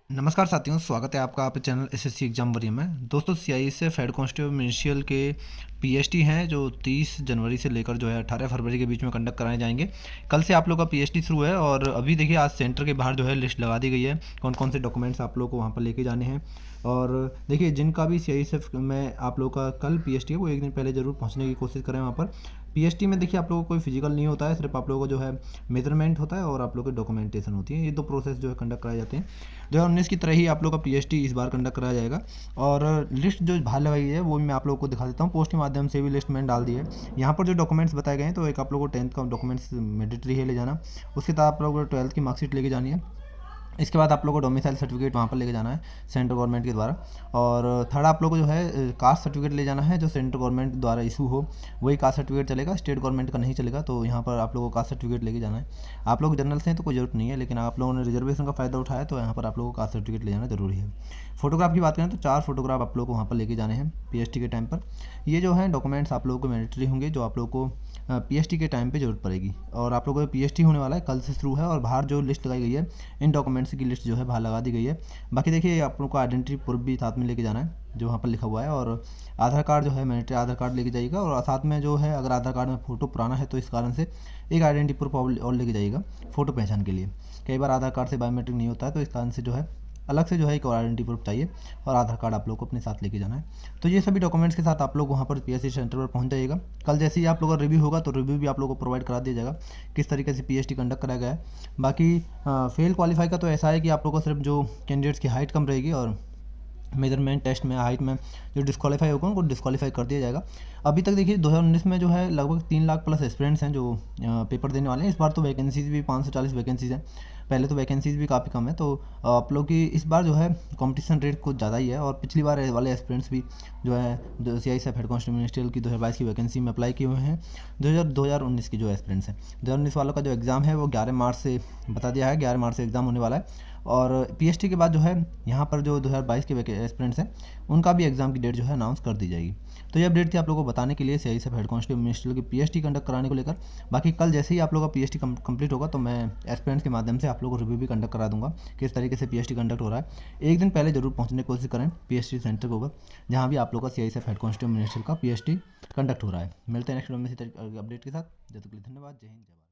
नमस्कार साथियों, स्वागत है आपका आपके चैनल एसएससी एग्जाम वरीय में। दोस्तों, सीआईएसएफ हेड कांस्टेबल मिनिस्ट्रियल के पीएसटी हैं जो 30 जनवरी से लेकर जो है 18 फरवरी के बीच में कंडक्ट कराए जाएंगे। कल से आप लोग का पीएसटी शुरू है और अभी देखिए आज सेंटर के बाहर जो है लिस्ट लगा दी गई है कौन कौन से डॉक्यूमेंट्स आप लोग को वहाँ पर लेके जाने हैं। और देखिए जिनका भी सीआईएसएफ में आप लोग का कल पीएसटी है वो एक दिन पहले ज़रूर पहुँचने की कोशिश करें वहाँ पर। पीएसटी में देखिए आप लोगों को कोई फिजिकल नहीं होता है, सिर्फ आप लोगों को जो है मेजरमेंट होता है और आप लोगों की डॉक्यूमेंटेशन होती है। ये दो प्रोसेस जो है कंडक्ट कराए जाते हैं। 2019 की तरह ही आप लोग का पीएसटी इस बार कंडक्ट कराया जाएगा। और लिस्ट जो बाहर लगाई है वो मैं आप लोगों को दिखा देता हूँ। पोस्ट के माध्यम से भी लिस्ट मैंने डाल दी है। यहाँ पर जो डॉक्यूमेंट्स बताए गए हैं तो एक आप लोगों को 10th का डॉक्यूमेंट्स मैंडेटरी है ले जाना। उसके बाद आप लोगों को 12th की मार्कशीट लेके जानी है। इसके बाद आप लोगों को डोमिसाइल सर्टिफिकेट वहाँ पर लेके जाना है सेंट्रल गवर्नमेंट के द्वारा। और थर्ड आप लोगों को जो है कास्ट सर्टिफिकेट ले जाना है जो सेंट्रल गवर्नमेंट द्वारा इशू हो, वही कास्ट सर्टिफिकेट चलेगा, स्टेट गवर्नमेंट का नहीं चलेगा। तो यहाँ पर आप लोगों को कास्ट सर्टिफिकेट लेके जाना है। आप लोग जनरल से हैं तो कोई ज़रूरत नहीं है, लेकिन आप लोगों ने रिजर्वेशन का फ़ायदा उठाया तो यहाँ पर आप लोगों को कास्ट सर्टिफिकेट ले जाना जरूरी है। फोटोग्राफ की बात करें तो 4 फोटोग्राफ आप लोग को वहाँ पर लेके जाने हैं पीएसटी के टाइम पर। ये जो है डॉक्यूमेंट्स आप लोगों को मैंडेटरी होंगे जो आप लोगों को पीएसटी के टाइम पे ज़रूरत पड़ेगी। और आप लोगों को पीएसटी होने वाला है, कल से शुरू है। और बाहर जो लिस्ट लगाई गई है इन डॉक्यूमेंट्स की लिस्ट जो है बाहर लगा दी गई है। बाकी देखिए आप लोगों को आइडेंटिटी प्रूफ भी साथ में लेके जाना है जो वहाँ पर लिखा हुआ है। और आधार कार्ड जो है मैंडेटरी आधार कार्ड लेके जाइएगा। और साथ में जो है अगर आधार कार्ड में फ़ोटो पुराना है तो इस कारण से एक आइडेंटिटी प्रूफ और लेके जाइएगा फ़ोटो पहचान के लिए। कई बार आधार कार्ड से बायोमेट्रिक नहीं होता है तो इस कारण से जो है अलग से जो है एक और आइडेंटिटी प्रूफ चाहिए। और आधार कार्ड आप लोग को अपने साथ लेके जाना है। तो ये सभी डॉक्यूमेंट्स के साथ आप लोग वहाँ पर पीएसटी सेंटर पर पहुँच जाइएगा। कल जैसे ही आप लोगों का रिव्यू होगा तो रिव्यू भी आप लोगों को प्रोवाइड करा दिया जाएगा किस तरीके से पीएसटी कंडक्ट कराया गया है। बाकी फेल क्वालिफाई का तो ऐसा है कि आप लोगों को सिर्फ जो कैंडिडेट्स की हाइट कम रहेगी और मेजरमेंट टेस्ट में हाइट में जो डिस्क्वालीफाई होगा उनको डिस्क्वालीफाई कर दिया जाएगा। अभी तक देखिए 2019 में जो है लगभग 3 लाख प्लस एस्पिरेंट्स हैं जो पेपर देने वाले हैं। इस बार तो वैकेंसीज भी 540 वैकेंसीज हैं। पहले तो वैकेंसीज भी काफ़ी कम है। तो आप लोग की इस बार जो है कंपटीशन रेट कुछ ज़्यादा ही है। और पिछली बार वाले एस्पिरेंट्स भी जो है सीआईएसएफ हेड कांस्टेबल मिनिस्ट्रियल की 2022 की वैकेंसी में अप्लाई किए हुए हैं। 2019 की जो एस्पिरेंट्स हैं, 2019 वालों का जो एग्ज़ाम है वो 11 मार्च से बता दिया है, 11 मार्च से एग्ज़ाम होने वाला है। और पीएसटी के बाद जो है यहाँ पर जो 2022 के एस्पिरेंट्स हैं उनका भी एग्ज़ाम की डेट जो है अनाउंस कर दी जाएगी। तो ये अपडेट थी आप लोगों को बताने के लिए सीआईएसएफ हेड कांस्टेबल मिनिस्ट्रियल की पीएसटी कंडक्ट कराने को लेकर। बाकी कल जैसे ही आप लोगों का पीएसटी कंप्लीट होगा तो मैं एस्पिरेंट्स के माध्यम से आप लोगों को रिव्यू भी कंडक्ट करा दूंगा किस तरीके से पीएसटी कंडक्ट हो रहा है। एक दिन पहले जरूर पहुँचने की कोशिश करें पीएसटी सेंटर के ऊपर जहाँ भी आप लोग का सीआईएसएफ हेड कांस्टेबल मिनिस्ट्रियल का पीएसटी कंडक्ट हो रहा है। मिलते हैं नेक्स्ट वीडियो में इसी अपडेट के साथ। जब तक के लिए धन्यवाद। जय हिंद, जय भारत।